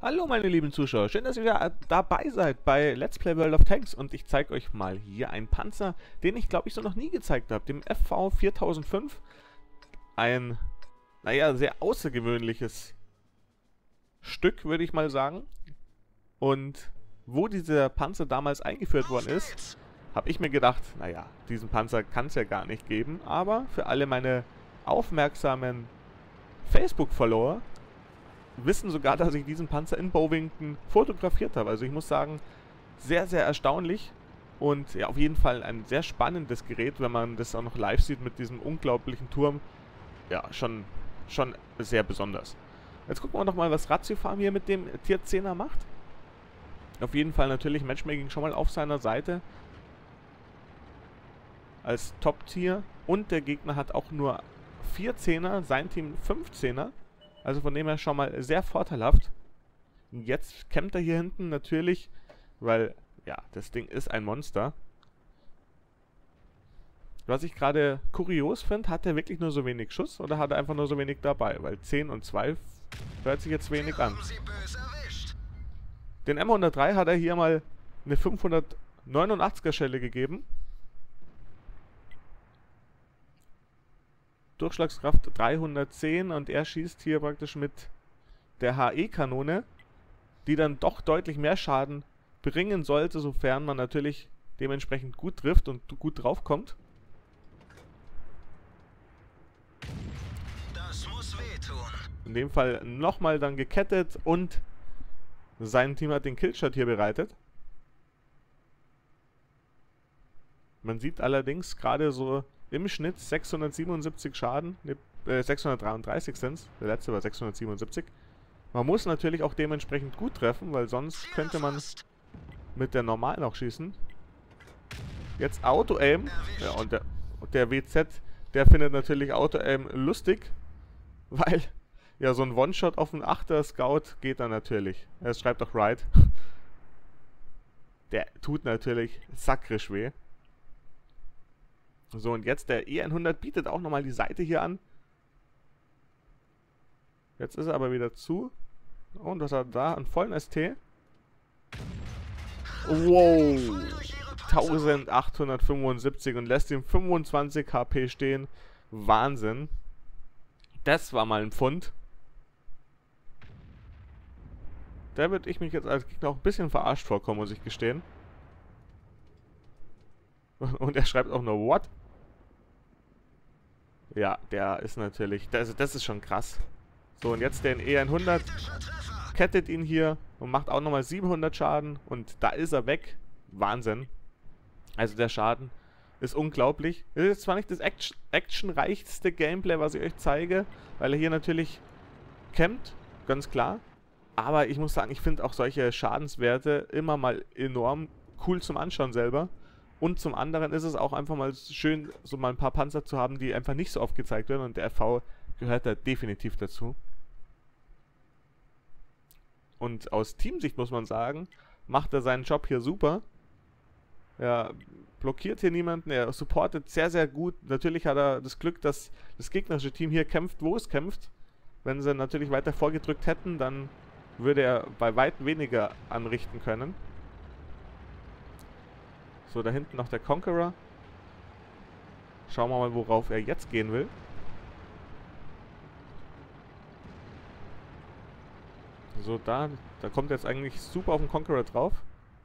Hallo meine lieben Zuschauer, schön, dass ihr wieder dabei seid bei Let's Play World of Tanks und ich zeige euch mal hier einen Panzer, den ich glaube ich so noch nie gezeigt habe, dem FV 4005. Ein, naja, sehr außergewöhnliches Stück, würde ich mal sagen. Und wo dieser Panzer damals eingeführt worden ist, habe ich mir gedacht, naja, diesen Panzer kann es ja gar nicht geben, aber für alle meine aufmerksamen Facebook-Follower wissen sogar, dass ich diesen Panzer in Bovington fotografiert habe. Also ich muss sagen, sehr, sehr erstaunlich und ja, auf jeden Fall ein sehr spannendes Gerät, wenn man das auch noch live sieht mit diesem unglaublichen Turm. Ja, schon sehr besonders. Jetzt gucken wir noch mal, was Ratiofarm hier mit dem Tier 10er macht. Auf jeden Fall natürlich Matchmaking schon mal auf seiner Seite als Top-Tier und der Gegner hat auch nur 4 10er, sein Team 5 10er. Also von dem her schon mal sehr vorteilhaft. Jetzt kämpft er hier hinten natürlich, weil, ja, das Ding ist ein Monster. Was ich gerade kurios finde, hat er wirklich nur so wenig Schuss oder hat er einfach nur so wenig dabei? Weil 10 und 2 hört sich jetzt wenig an. Den M103 hat er hier mal eine 589er Schelle gegeben. Durchschlagskraft 310 und er schießt hier praktisch mit der HE-Kanone, die dann doch deutlich mehr Schaden bringen sollte, sofern man natürlich dementsprechend gut trifft und gut draufkommt. Das muss wehtun. In dem Fall nochmal dann gekettet und sein Team hat den Killshot hier bereitet. Man sieht allerdings gerade so im Schnitt 677 Schaden, 633 sind es, der letzte war 677. Man muss natürlich auch dementsprechend gut treffen, weil sonst könnte man mit der normalen auch schießen. Jetzt Auto-Aim, ja, und der WZ, der findet natürlich Auto-Aim lustig, weil ja so ein One-Shot auf einen 8er Scout geht dann natürlich. Er schreibt auch Right. Der tut natürlich sakrisch weh. So, und jetzt der E100 bietet auch nochmal die Seite hier an. Jetzt ist er aber wieder zu. Und was hat er da? Einen vollen ST. Wow. 1875 und lässt ihm 25 HP stehen. Wahnsinn. Das war mal ein Pfund. Da würde ich mich jetzt als Gegner auch ein bisschen verarscht vorkommen, muss ich gestehen. Und er schreibt auch nur What? Ja, der ist natürlich, das ist schon krass. So, und jetzt den E100 kettet ihn hier und macht auch nochmal 700 Schaden und da ist er weg. Wahnsinn. Also der Schaden ist unglaublich. Das ist jetzt zwar nicht das actionreichste Gameplay, was ich euch zeige, weil er hier natürlich campt, ganz klar. Aber ich muss sagen, ich finde auch solche Schadenswerte immer mal enorm cool zum Anschauen selber. Und zum anderen ist es auch einfach mal schön, so mal ein paar Panzer zu haben, die einfach nicht so oft gezeigt werden. Und der FV gehört da definitiv dazu. Und aus Teamsicht muss man sagen, macht er seinen Job hier super. Er blockiert hier niemanden, er supportet sehr, sehr gut. Natürlich hat er das Glück, dass das gegnerische Team hier kämpft, wo es kämpft. Wenn sie natürlich weiter vorgedrückt hätten, dann würde er bei weitem weniger anrichten können. So, da hinten noch der Conqueror. Schauen wir mal, worauf er jetzt gehen will. So, da kommt jetzt eigentlich super auf den Conqueror drauf.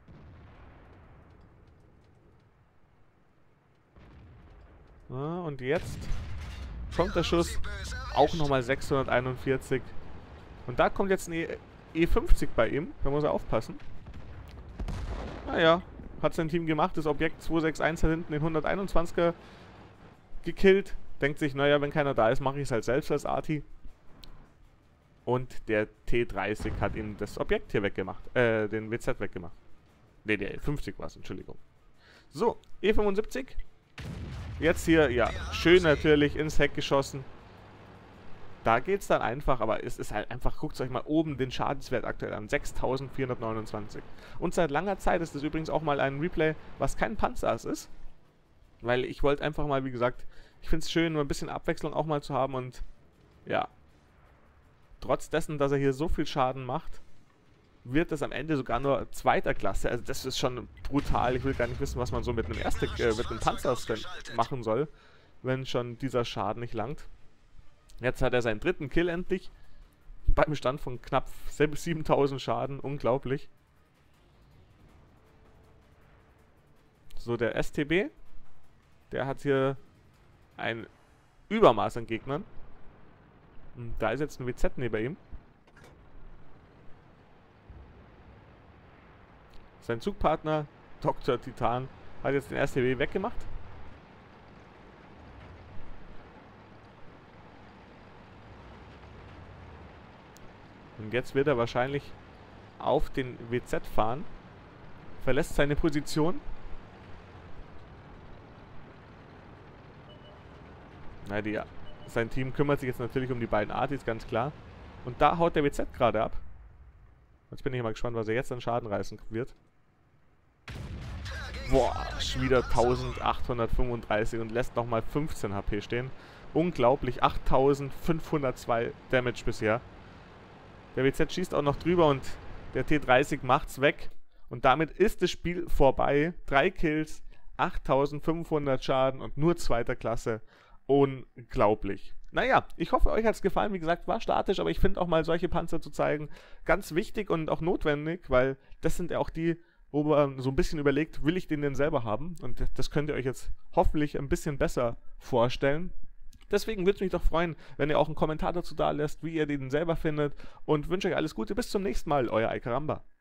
Ah, und jetzt kommt der Schuss. Auch nochmal 641. Und da kommt jetzt ein E50 bei ihm. Da muss er aufpassen. Naja. Hat sein Team gemacht, das Objekt 261 hat hinten den 121er gekillt. Denkt sich, naja, wenn keiner da ist, mache ich es halt selbst als Arti. Und der T30 hat ihm das Objekt hier weggemacht. Den WZ weggemacht. Ne, der E50 war es, Entschuldigung. So, E75. Jetzt hier, ja, schön natürlich ins Heck geschossen. Da geht es dann einfach, aber es ist halt einfach, guckt euch mal oben den Schadenswert aktuell an, 6429. Und seit langer Zeit ist das übrigens auch mal ein Replay, was kein Panzers ist. Weil ich wollte einfach mal, wie gesagt, ich finde es schön, nur ein bisschen Abwechslung auch mal zu haben und ja, trotz dessen, dass er hier so viel Schaden macht, wird das am Ende sogar nur zweiter Klasse. Also das ist schon brutal. Ich will gar nicht wissen, was man so mit einem mit einem Panzer machen soll, wenn schon dieser Schaden nicht langt. Jetzt hat er seinen dritten Kill endlich. Beim Stand von knapp 7000 Schaden. Unglaublich. So, der STB. Der hat hier ein Übermaß an Gegnern. Und da ist jetzt ein WZ neben ihm. Sein Zugpartner, Dr. Titan, hat jetzt den STB weggemacht. Und jetzt wird er wahrscheinlich auf den WZ fahren. Verlässt seine Position. Na, sein Team kümmert sich jetzt natürlich um die beiden Artis, ganz klar. Und da haut der WZ gerade ab. Jetzt bin ich mal gespannt, was er jetzt an Schaden reißen wird. Boah, schon wieder 1835 und lässt nochmal 15 HP stehen. Unglaublich, 8502 Damage bisher. Der WZ schießt auch noch drüber und der T30 macht's weg. Und damit ist das Spiel vorbei. 3 Kills, 8500 Schaden und nur zweiter Klasse. Unglaublich. Naja, ich hoffe, euch hat es gefallen. Wie gesagt, war statisch, aber ich finde auch mal solche Panzer zu zeigen ganz wichtig und auch notwendig, weil das sind ja auch die, wo man so ein bisschen überlegt, will ich den denn selber haben? Und das könnt ihr euch jetzt hoffentlich ein bisschen besser vorstellen. Deswegen würde es mich doch freuen, wenn ihr auch einen Kommentar dazu da lässt, wie ihr den selber findet. Und wünsche euch alles Gute. Bis zum nächsten Mal, euer Icaramba.